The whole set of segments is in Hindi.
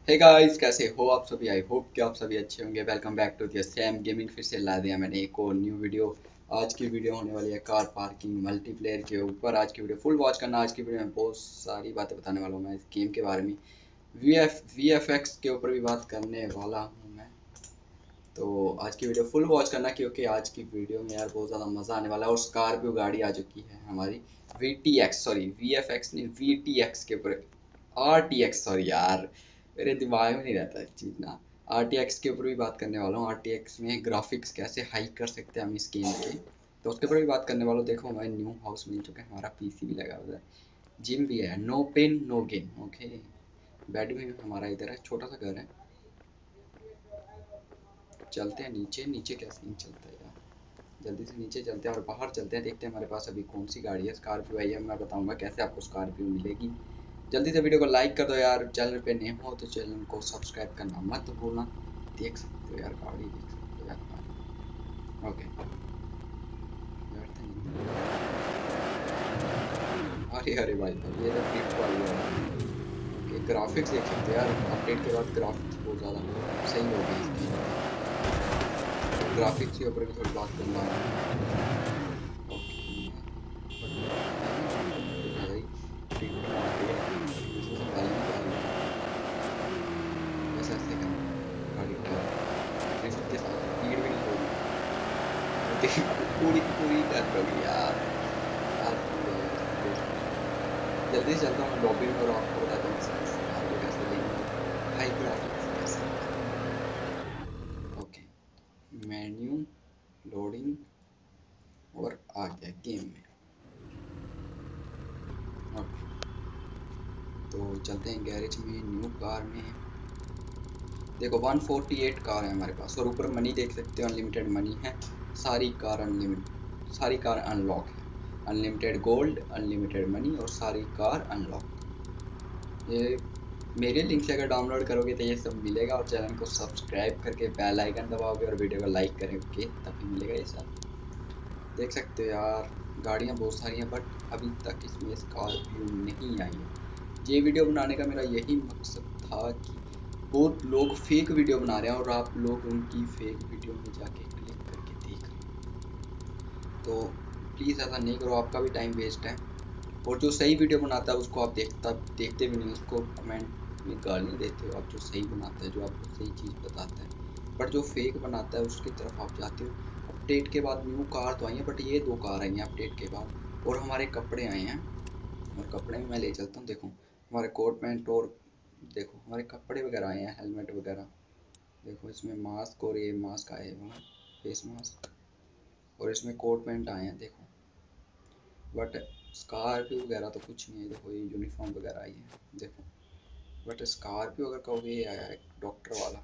हे गाइस, कैसे हो आप सभी। आई होप कि आप सभी अच्छे होंगे। Welcome back to the Sam gaming. फिर से ला दिया मैंने एक और न्यू वीडियो। आज की वीडियो होने वाली है कार पार्किंग मल्टीप्लेयर के ऊपर। आज की वीडियो फुल वॉच करना। आज की वीडियो में बहुत सारी बातें बताने वाला हूँ मैं इस गेम के बारे में। VFX के ऊपर भी बात करने वाला हूँ मैं। तो आज की वीडियो फुल वॉच करना, क्योंकि आज की वीडियो में यार बहुत ज़्यादा मज़ा आने वाला है। और स्कॉर्पियो गाड़ी आ चुकी है हमारी VTX, सॉरी VFX नहीं, VTX के ऊपर। RTX, सॉरी यार, मेरे दिमाग में नहीं रहता इस चीज़ ना। RTX के ऊपर भी बात करने वाला हूँ। RTX में ग्राफिक्स कैसे हाई कर सकते हैं हम इस गेम के, तो उसके ऊपर भी बात करने वाला हूँ। देखो, हमारे न्यू हाउस मिल चुका है, हमारा PC भी लगा हुआ है, जिम भी है, no pain no gain. Okay, bed भी हमारा इधर है, छोटा सा घर है। चलते हैं नीचे। नीचे क्या सीन चलता है यार, जल्दी से नीचे चलते हैं और बाहर चलते हैं। देखते हैं हमारे पास अभी कौन सी गाड़ी है। स्कॉर्पियो आई है, मैं बताऊंगा कैसे आपको स्कॉर्पियो मिलेगी। जल्दी से वीडियो को लाइक कर दो यार। चैनल पे नए हो तो चैनल को सब्सक्राइब करना मत भूलना। देख सकते हो यार, गाड़ी देख सकते हो यार। ओके, अरे अरे भाई साहब, ये तो ड्रिफ्ट वाली है। ओके, ग्राफिक्स देख सकते हो यार, अपडेट के बाद ग्राफिक्स बहुत ज़्यादा सही हो गई इसकी। ग्राफिक्स के ऊपर भी थोड़ी बात करना है। पूरी की पूरी कर लोगी यार। जल्दी से चलता हूँ लॉबी में और आपको बताता हूँ आगे कैसे लेंगे हाई ग्राफिक्स कैसे। ओके, मेन्यू, लोडिंग, और आ गया गेम में। ओके, तो चलते हैं गैरेज में, न्यू कार में। देखो 148 कार है हमारे पास, और ऊपर मनी देख सकते हो, अनलिमिटेड मनी है। सारी कार अनलिमिटेड, सारी कार अनलॉक है। अनलिमिटेड गोल्ड, अनलिमिटेड मनी, और सारी कार अनलॉक। ये मेरे लिंक से अगर डाउनलोड करोगे तो ये सब मिलेगा। और चैनल को सब्सक्राइब करके बेल आइकन दबाओगे और वीडियो को लाइक करोगे तभी मिलेगा ये सब। देख सकते हो यार, गाड़ियाँ बहुत सारी हैं, बट अभी तक इसमें स्कॉर्पियो नहीं आई है। ये वीडियो बनाने का मेरा यही मकसद था कि बहुत लोग फेक वीडियो बना रहे हैं और आप लोग उनकी फेक वीडियो में जाके क्लिक करके देख रहे हैं। तो प्लीज़ ऐसा नहीं करो, आपका भी टाइम वेस्ट है। और जो सही वीडियो बनाता है उसको आप देखते भी नहीं, उसको कमेंट में गालियाँ देते हो। आप जो सही बनाता है, जो आपको सही चीज़ बताता है, बट जो फेक बनाता है उसकी तरफ आप जाते हो। अपडेट के बाद न्यू कार तो आई है, बट ये 2 कार आई हैं अपडेट के बाद। और हमारे कपड़े आए हैं, और कपड़े में मैं ले चलता हूँ। देखो हमारे कोट पैंट, और देखो हमारे कपड़े वगैरह आए हैं, हेलमेट वगैरह। देखो इसमें मास्क, और ये मास्क आए हुए हैं, फेस मास्क। और इसमें कोट पैंट आए हैं देखो। बट स्कॉर्पियो वगैरह तो कुछ नहीं है। देखो ये यूनिफॉर्म वगैरह आई है देखो। बट स्कॉर्पियो अगर कहोगे, ये आया है डॉक्टर वाला,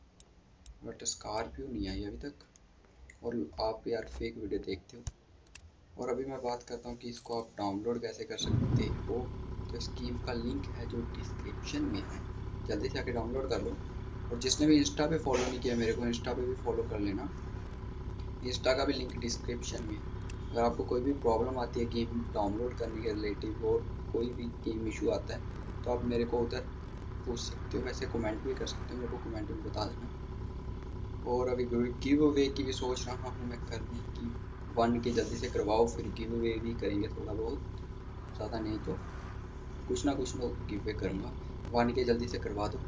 बट स्कॉर्पियो नहीं आई अभी तक। और आप यार फेक वीडियो देखते हो। और अभी मैं बात करता हूँ कि इसको आप डाउनलोड कैसे कर सकते हो। तो इस गेम का लिंक है जो डिस्क्रिप्शन में है, जल्दी से आके डाउनलोड कर लो। और जिसने भी इंस्टा पे फॉलो नहीं किया मेरे को, इंस्टा पे भी फॉलो कर लेना। इंस्टा का भी लिंक डिस्क्रिप्शन में है। अगर आपको कोई भी प्रॉब्लम आती है गेम डाउनलोड करने के रिलेटिव, और कोई भी गेम इशू आता है, तो आप मेरे को उधर पूछ सकते हो। वैसे कमेंट भी कर सकते हो, मेरे को कमेंट में बता देना। और अभी गिव अवे की भी सोच रहा हूँ मैं करने की। 1 के जल्दी से करवाओ, फिर गिव अवे भी करेंगे थोड़ा बहुत, ज़्यादा नहीं तो कुछ ना गिव अवे करूँगा। 1 के जल्दी से करवा दो।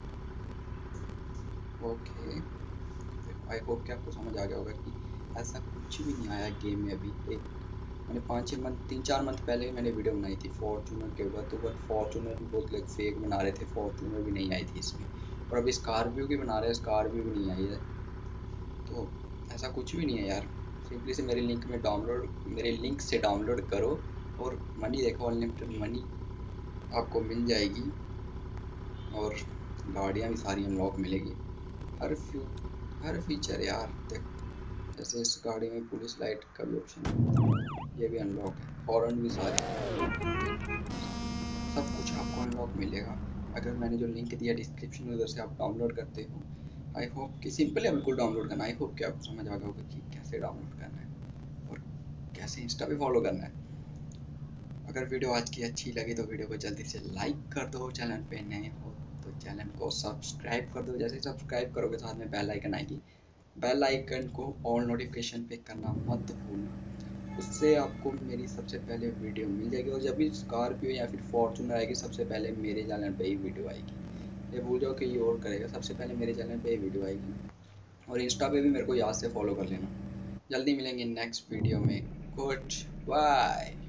ओके, आई होप कि आपको समझ आ गया होगा कि ऐसा कुछ भी नहीं आया गेम में अभी। एक मैंने 5-6 मंथ, 3-4 मंथ पहले ही मैंने वीडियो बनाई थी फॉर्चूनर के ऊपर, तो बट फॉर्चूनर भी बहुत लोग फेक बना रहे थे, फॉर्चूनर भी नहीं आई थी इसमें। और अभी स्कॉर्पियो की बना रहे हैं, स्कॉर्पियो भी नहीं आई है। तो ऐसा कुछ भी नहीं है यार। सिंपली से मेरे लिंक से डाउनलोड करो, और मनी देखो, अनलिमिटेड मनी आपको मिल जाएगी। और गाड़ियाँ भी सारी अनलॉक मिलेगी। हर फ्यू हर फीचर यार देख, जैसे इस गाड़ी में पुलिस लाइट का भी ऑप्शन है, ये भी अनलॉक है। हॉर्न भी सारे, सब कुछ आपको अनलॉक मिलेगा अगर मैंने जो लिंक दिया डिस्क्रिप्शन में, उधर से आप डाउनलोड करते हो। आई होप कि सिंपल है बिल्कुल डाउनलोड करना। आई होप कि आपको समझ आ गया होगा कि कैसे डाउनलोड करना है और कैसे इंस्टा पे फॉलो करना है। अगर वीडियो आज की अच्छी लगी तो वीडियो को जल्दी से लाइक कर दो, चैनल पे नए हो तो चैनल को सब्सक्राइब कर दो। जैसे सब्सक्राइब करोगे साथ में बेल आइकन आएगी, बेल आइकन को ऑल नोटिफिकेशन पे करना मत भूलना। उससे आपको मेरी सबसे पहले वीडियो मिल जाएगी, और जब भी स्कॉर्पियो या फिर फॉर्चूनर आएगी सबसे पहले मेरे चैनल पे ही वीडियो आएगी। ये भूल जाओ कि ये और करेगा, सबसे पहले मेरे चैनल पे ही वीडियो आएगी। और इंस्टा पे भी मेरे को याद से फॉलो कर लेना। जल्दी मिलेंगे नेक्स्ट वीडियो में। Good bye.